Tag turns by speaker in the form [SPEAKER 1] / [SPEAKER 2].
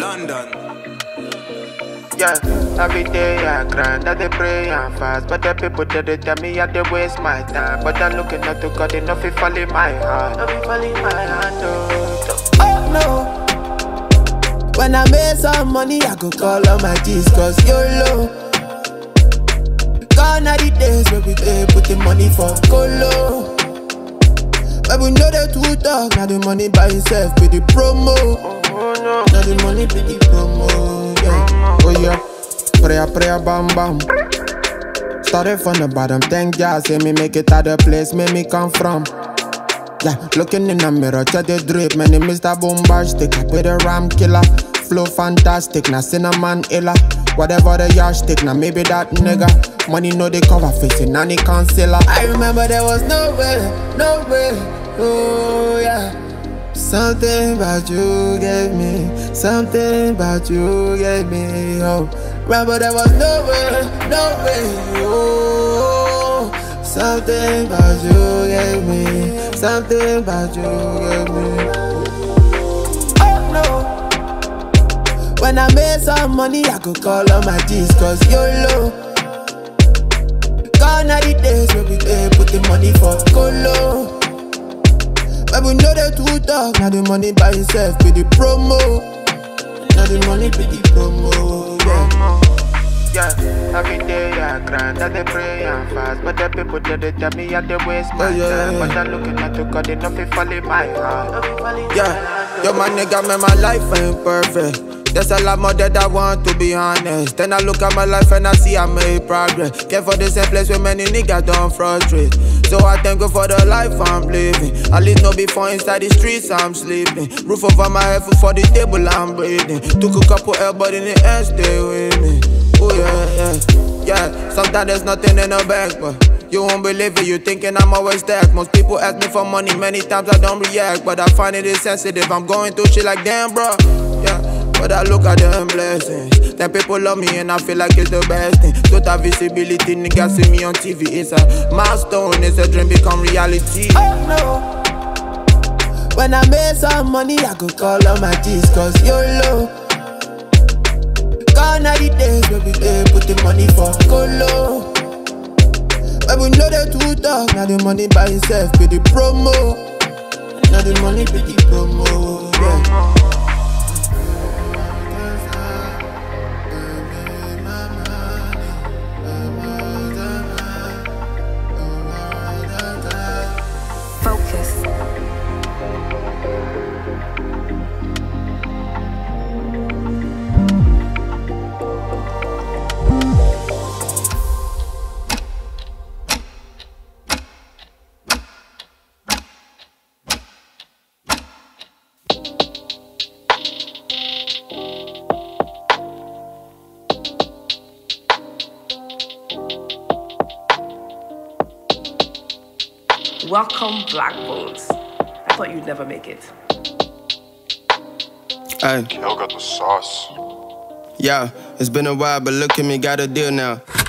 [SPEAKER 1] London.
[SPEAKER 2] Yeah, every day I grind, I dey pray and fast. But the people they tell me I dey waste my time. But I'm looking up to God, enough it fall in my heart. Enough it fall in my hand, oh no. When I make some money, I go call on my G's, cause YOLO. Gone are the days where we put the money for colo. But we know they too talk, now the money by itself be the promo. Now the money be the promo, yeah. Oh yeah, prayer, bam bam. Started from the bottom, thank God, say me make it out the place, make me come from. Yeah, looking in the mirror, check the drip, man, Mr. Bombastic, I pay the ram killer. Flow fantastic, now cinnamon illa. Whatever the yardstick, now maybe that nigga. Money know they cover facing, nanny concealer. I remember there was no way, oh yeah. Something about you gave me, something about you gave me, oh. Remember there was no way, oh. Something about you gave me, something about you gave me. Oh no. When I make some money, I go call on my G's, cause YOLO. Gone are the days where we put the money for colo. But we know they too talk, now the money by itself be the promo. Now the money be the promo, yeah. Yeah, every day I grind, I dey pray and fast. But the people they tell me I dey waste my time. But I'm looking at to God, enough it fall in my heart.
[SPEAKER 3] Yeah, yo my nigga, man, my life ain't perfect. There's a lot more that I want, to be honest. Then I look at my life and I see I made progress. Came for the same place where many niggas don't frustrate. So I thank you for the life I'm living. At least no before inside the streets I'm sleeping. Roof over my head, food for the table I'm breathing. Took a couple L but in the end stay with me. Oh yeah. Sometimes there's nothing in the bag, but you won't believe it, you thinking I'm always stacked. Most people ask me for money, many times I don't react. But I find it insensitive, I'm going through shit like damn bro. Yeah. But I look at them blessings. Then people love me and I feel like it's the best thing. Total visibility, niggas see me on TV. It's a milestone, it's a dream become reality.
[SPEAKER 2] Oh no. When I make some money, I go call on my G's, cause YOLO. Gone are the days where we put the money for colo. But we know they too talk, now the money by itself be the promo. Now the money be the promo, yeah.
[SPEAKER 4] Welcome, Blaqbonez. I thought you'd never make it.
[SPEAKER 3] Hey.
[SPEAKER 5] Kel got the sauce.
[SPEAKER 3] Yeah, it's been a while, but look at me, got a deal now.